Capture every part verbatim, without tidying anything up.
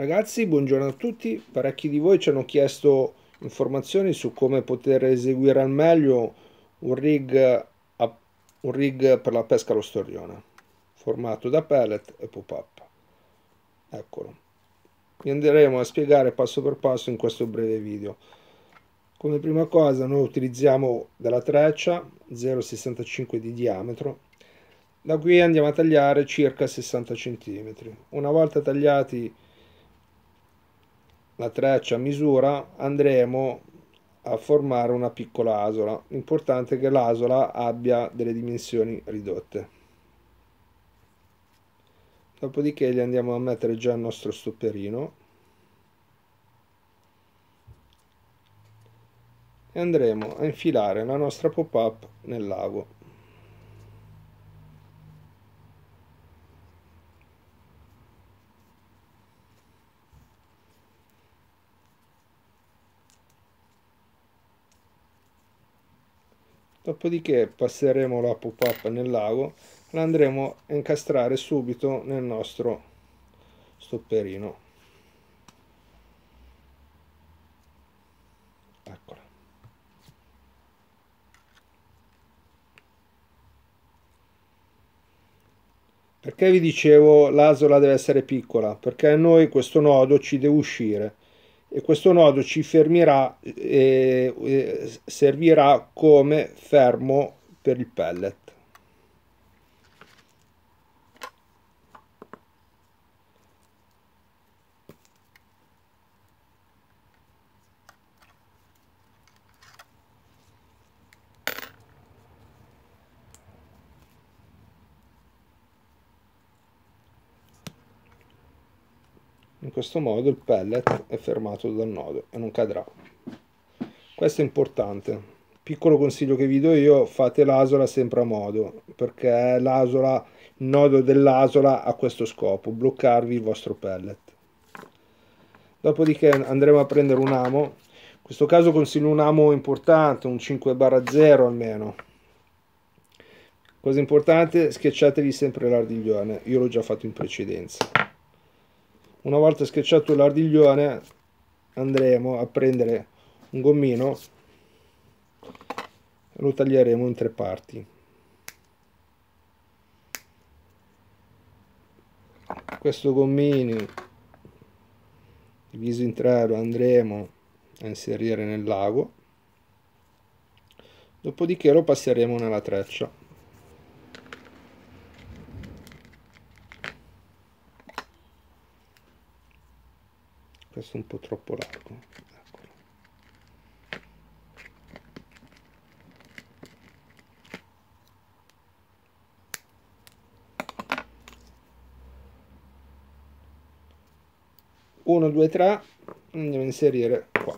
Ragazzi, buongiorno a tutti. Parecchi di voi ci hanno chiesto informazioni su come poter eseguire al meglio un rig, a- un rig per la pesca allo storione, formato da pellet e pop-up. Eccolo. Vi andremo a spiegare passo per passo in questo breve video. Come prima cosa noi utilizziamo della treccia zero virgola sessantacinque di diametro. Da qui andiamo a tagliare circa sessanta centimetri. Una volta tagliati la treccia a misura andremo a formare una piccola asola. L'importante è che l'asola abbia delle dimensioni ridotte. Dopodiché gli andiamo a mettere già il nostro stopperino e andremo a infilare la nostra pop-up nel lago. Dopodiché passeremo la pop-up nel lago e la andremo a incastrare subito nel nostro stopperino. Eccola. Perché vi dicevo l'asola deve essere piccola? Perché a noi questo nodo ci deve uscire e questo nodo ci fermerà e, e servirà come fermo per il pellet. In questo modo il pellet è fermato dal nodo e non cadrà. Questo è importante. Piccolo consiglio che vi do io: fate l'asola sempre a modo, perché l'asola, il nodo dell'asola ha questo scopo, bloccarvi il vostro pellet. Dopodiché andremo a prendere un amo. In questo caso consiglio un amo importante, un cinque barra zero almeno. Cosa importante, schiacciatevi sempre l'ardiglione, io l'ho già fatto in precedenza. Una volta schiacciato l'ardiglione andremo a prendere un gommino e lo taglieremo in tre parti. Questo gommino diviso in tre lo andremo a inserire nel lago, dopodiché lo passeremo nella treccia. Questo è un po' troppo largo. Eccolo. uno, due, tre, andiamo a inserire qua.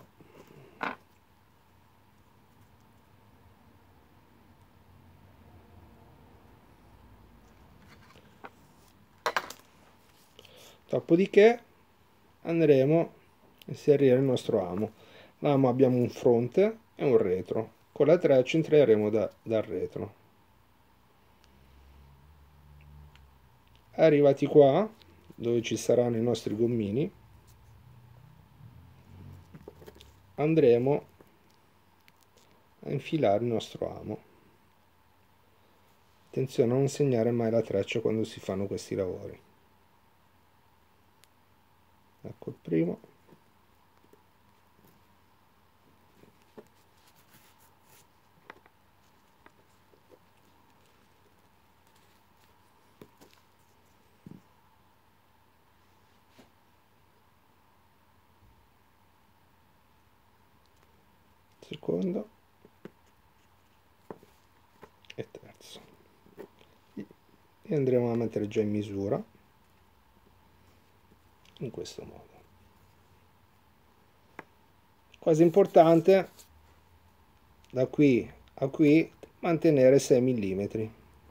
Dopodiché andremo a inserire il nostro amo. L'amo abbiamo un fronte e un retro. Con la treccia entreremo da, dal retro. Arrivati qua, dove ci saranno i nostri gommini, andremo a infilare il nostro amo. Attenzione a non segnare mai la treccia quando si fanno questi lavori. Ecco il primo. Secondo e terzo, e andremo a mettere già in misura in questo modo. Cosa importante, da qui a qui mantenere sei millimetri.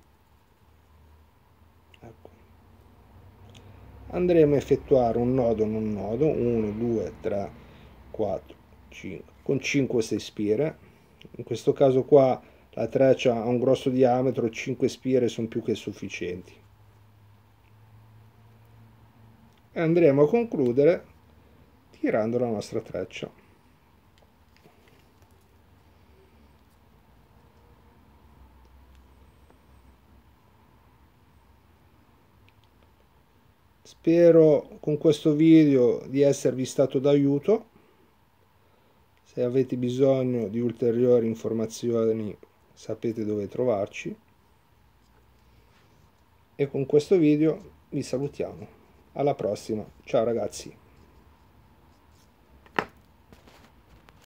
Ecco. Andremo a effettuare un nodo non nodo, uno, due, tre, quattro, cinque, con cinque sei spire. In questo caso qua la treccia ha un grosso diametro, cinque spire sono più che sufficienti. e andremo a concludere tirando la nostra treccia. Spero con questo video di esservi stato d'aiuto. Se avete bisogno di ulteriori informazioni sapete dove trovarci. E con questo video vi salutiamo. Alla prossima. Ciao ragazzi.